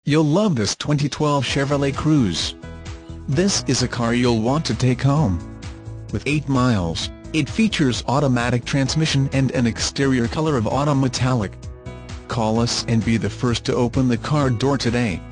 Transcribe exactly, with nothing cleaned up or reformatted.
You'll love this twenty twelve Chevrolet Cruze. This is a car you'll want to take home. With eight miles, it features automatic transmission and an exterior color of autumn metallic. Call us and be the first to open the car door today.